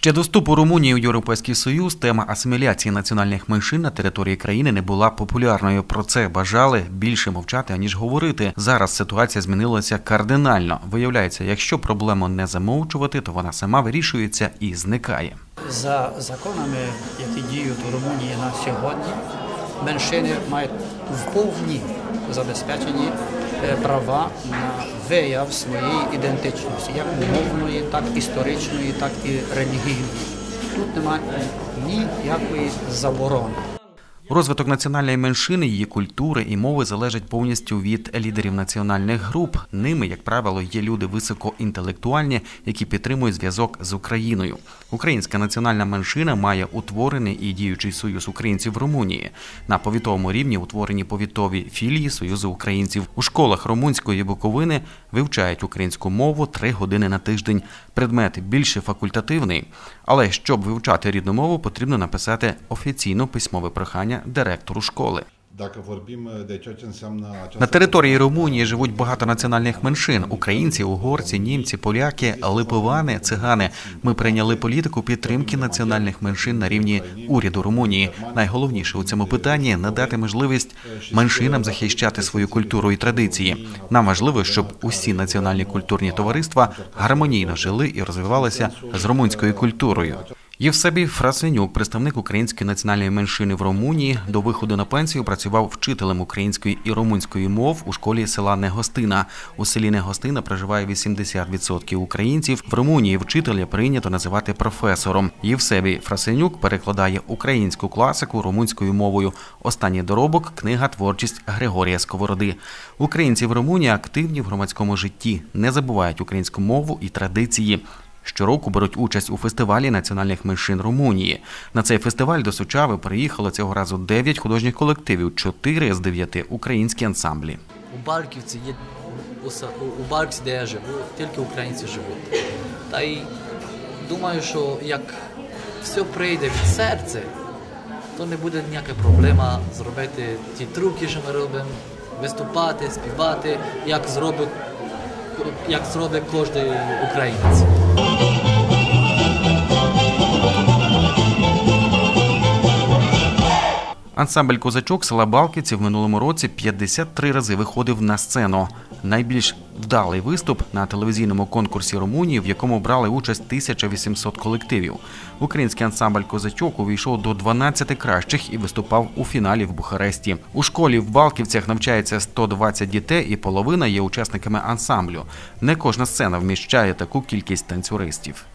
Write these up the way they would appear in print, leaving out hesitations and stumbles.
Ще до вступу Румунії у Європейський Союз тема асиміляції національних меншин на території країни не була популярною. Про це бажали більше мовчати, аніж говорити. Зараз ситуація змінилася кардинально. Виявляється, якщо проблему не замовчувати, то вона сама вирішується і зникає. За законами, які діють у Румунії на сьогодні, меншини мають вповні забезпечені права на вияв своєї ідентичності, як мовної, так історичної, так і релігійної. Тут немає ніякої заборони. Розвиток національної меншини, її культури і мови залежить повністю від лідерів національних груп. Ними, як правило, є люди високоінтелектуальні, які підтримують зв'язок з Україною. Українська національна меншина має утворений і діючий союз українців в Румунії. На повітовому рівні утворені повітові філії Союзу українців. У школах Румунської Буковини вивчають українську мову 3 години на тиждень. Предмет більше факультативний. Але щоб вивчати рідну мову, потрібно написати офіційно письмове прохання директору школи. На території Румунії живуть багато національних меншин – українці, угорці, німці, поляки, литовани, цигани. Ми прийняли політику підтримки національних меншин на рівні уряду Румунії. Найголовніше у цьому питанні – надати можливість меншинам захищати свою культуру і традиції. Нам важливо, щоб усі національні культурні товариства гармонійно жили і розвивалися з румунською культурою. Євсебій Фрасенюк, представник української національної меншини в Румунії, до виходу на пенсію працював вчителем української і румунської мов у школі села Негостина. У селі Негостина проживає 80% українців. В Румунії вчителя прийнято називати професором. Євсебій Фрасенюк перекладає українську класику румунською мовою. Останній доробок – книга «Творчість Григорія Сковороди». Українці в Румунії активні в громадському житті, не забувають українську мову і традиції. Щороку беруть участь у фестивалі національних меншин Румунії. На цей фестиваль до Сучави приїхало цього разу 9 художніх колективів, 4 з 9 – українські ансамблі. У Балківці, де я живу, тільки українці живуть. Та й думаю, що як все прийде від серця, то не буде ніяка проблема зробити ті трюки, що ми робимо, виступати, співати, як зробить кожен українець. Ансамбль «Козачок» села Балківці в минулому році 53 рази виходив на сцену. Найбільш вдалий виступ на телевізійному конкурсі Румунії, в якому брали участь 1800 колективів. Український ансамбль «Козачок» увійшов до 12 кращих і виступав у фіналі в Бухаресті. У школі в Балківцях навчається 120 дітей і половина є учасниками ансамблю. Не кожна сцена вміщає таку кількість танцюристів.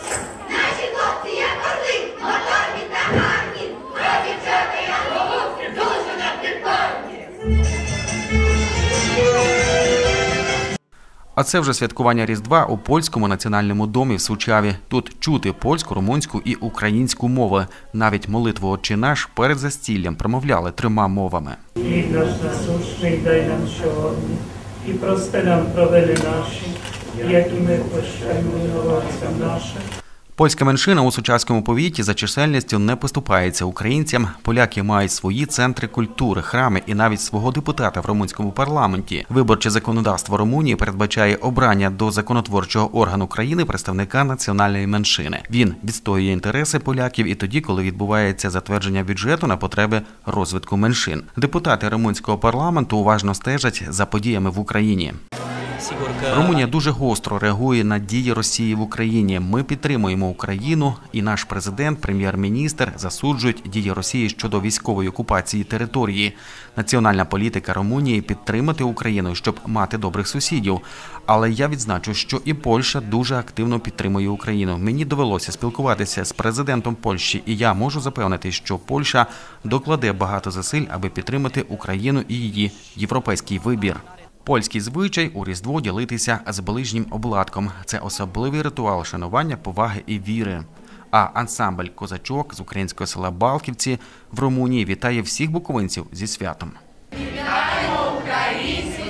А це вже святкування Різдва у польському національному домі в Сучаві. Тут чути польську, румунську і українську мови. Навіть молитву «Отче наш» перед застіллям промовляли 3 мовами. «Хліб наш насущний дай нам сьогодні, і прости нам провини наші, як і ми прощаємо винуватцям нашим». Польська меншина у Сучавському повіті за чисельністю не поступається українцям. Поляки мають свої центри культури, храми і навіть свого депутата в румунському парламенті. Виборче законодавство Румунії передбачає обрання до законотворчого органу країни представника національної меншини. Він відстоює інтереси поляків і тоді, коли відбувається затвердження бюджету на потреби розвитку меншин. Депутати румунського парламенту уважно стежать за подіями в Україні. Румунія дуже гостро реагує на дії Росії в Україні. Ми підтримуємо Україну, і наш президент, прем'єр-міністр засуджують дії Росії щодо військової окупації території. Національна політика Румунії – підтримати Україну, щоб мати добрих сусідів. Але я відзначу, що і Польща дуже активно підтримує Україну. Мені довелося спілкуватися з президентом Польщі, і я можу запевнити, що Польща докладе багато зусиль, аби підтримати Україну і її європейський вибір. Польський звичай у Різдво ділитися з ближнім обладком. Це особливий ритуал шанування, поваги і віри. А ансамбль «Козачок» з українського села Балківці в Румунії вітає всіх буковинців зі святом. Вітаємо українців!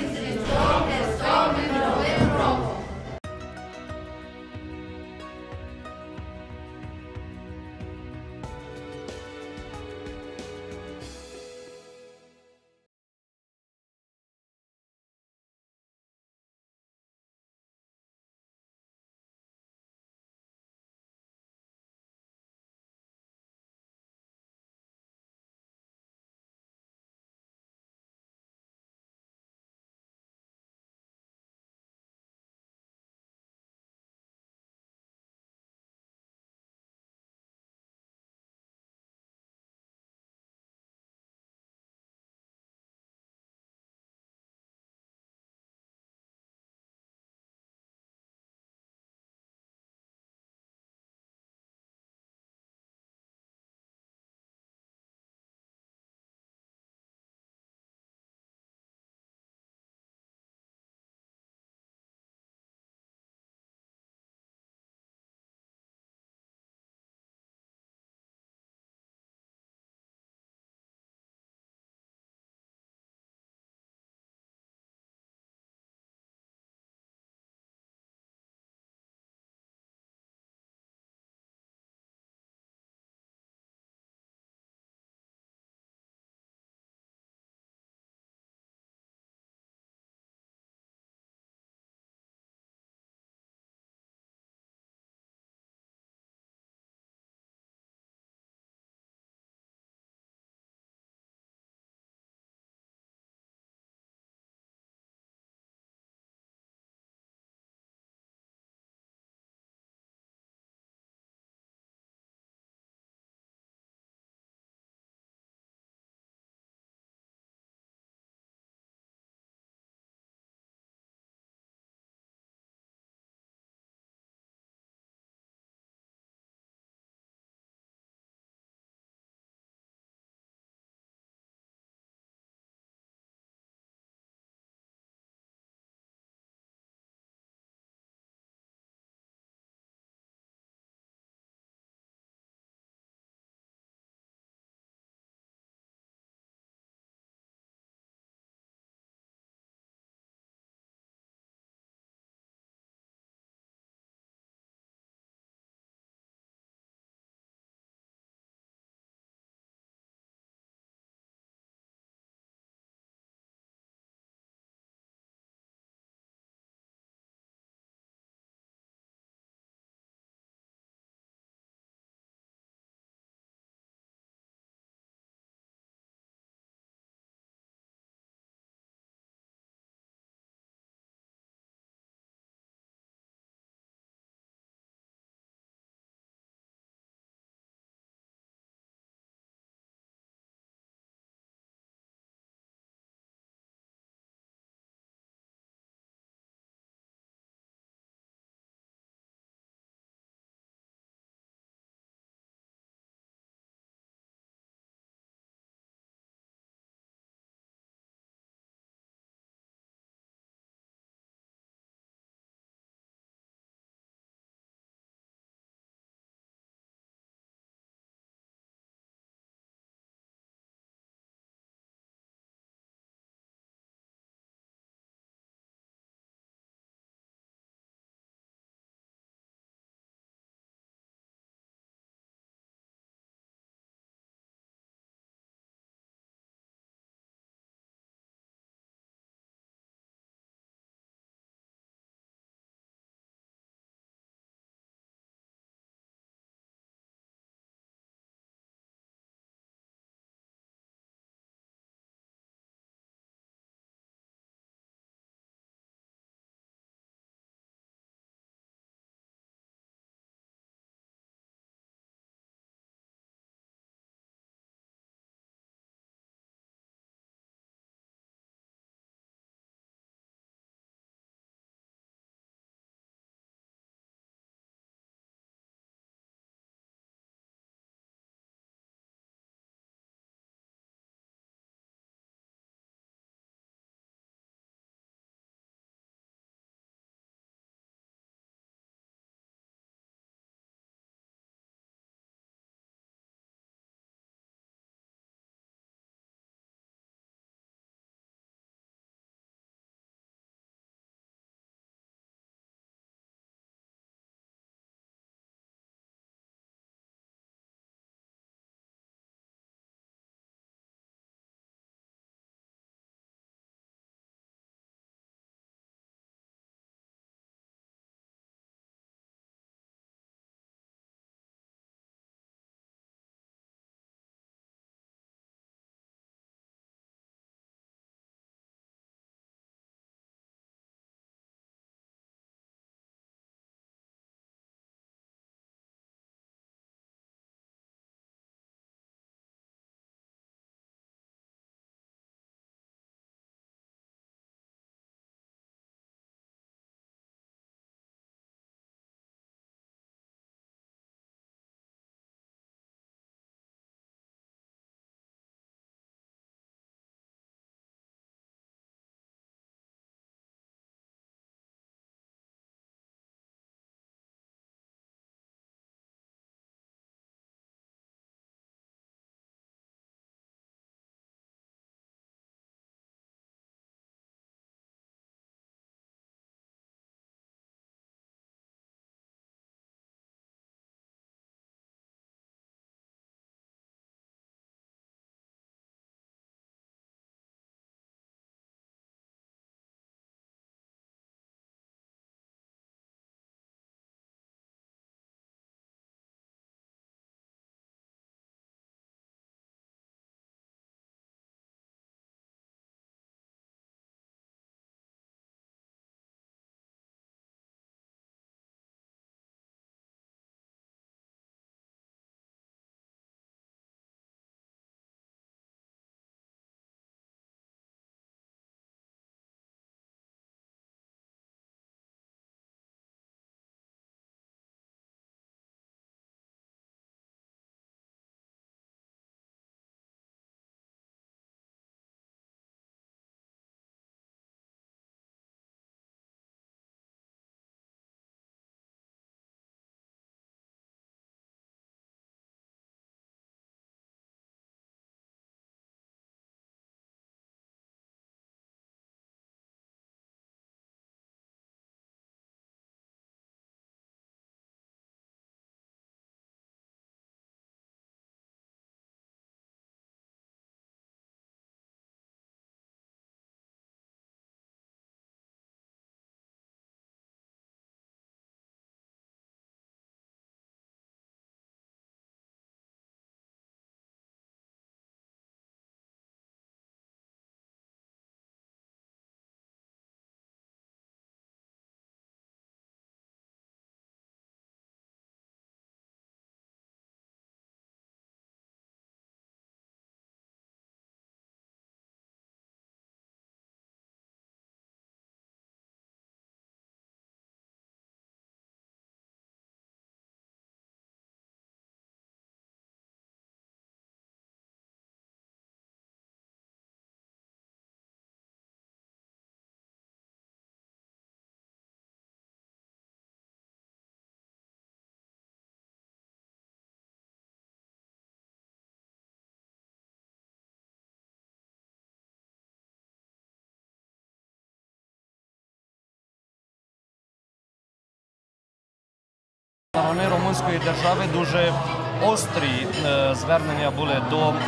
Румунської держави дуже острі звернення були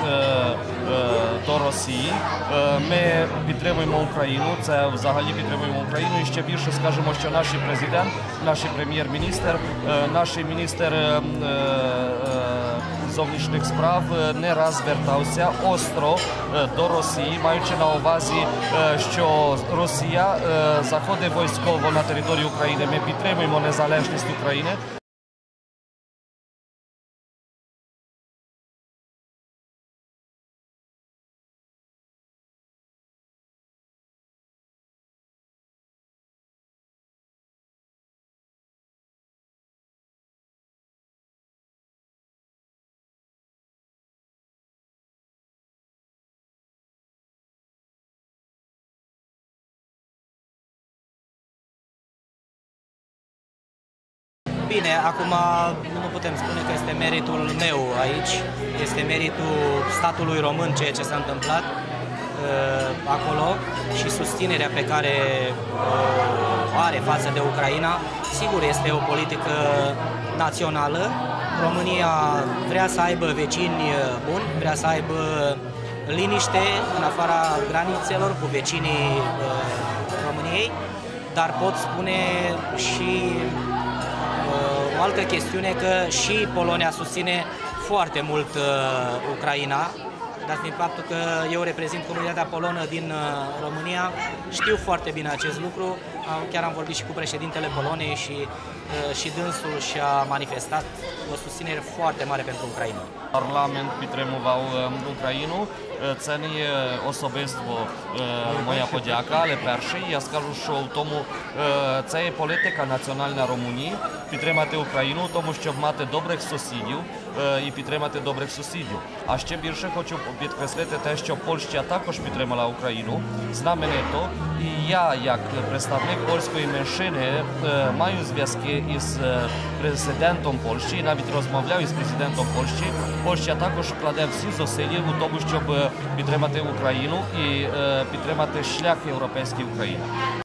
до Росії. Ми підтримуємо Україну, це взагалі підтримуємо Україну. І ще більше скажемо, що наш президент, наш прем'єр-міністр, наш міністр зовнішніх справ не раз звертався остро до Росії, маючи на увазі, що Росія заходить військово на територію України. Ми підтримуємо незалежність України. Bine, acum nu putem spune că este meritul meu aici, este meritul statului român ceea ce s-a întâmplat acolo și susținerea pe care o are față de Ucraina. Sigur, este o politică națională. România vrea să aibă vecini buni, vrea să aibă liniște în afara granițelor cu vecinii României, dar pot spune și o altă chestiune că și Polonia susține foarte mult Ucraina, dat fiind faptul că eu reprezint comunitatea polonă din România, știu foarte bine acest lucru, chiar am vorbit și cu președintele Poloniei și dânsul și-a manifestat o susținere foarte mare pentru Ucraina. Парламент підтримував Україну. Це не є особисто моя подяка, але перший. Я скажу, що в тому це є політика національна Румунії підтримати Україну, тому щоб мати добрих сусідів і підтримати добрих сусідів. А ще більше хочу підкреслити те, що Польща також підтримала Україну знаменито. І я, як представник польської меншини, маю зв'язки із президентом Польщі, навіть розмовляв із президентом Польщі. Польща також вкладе всі зусилля у тому, щоб підтримати Україну і підтримати шлях європейський України.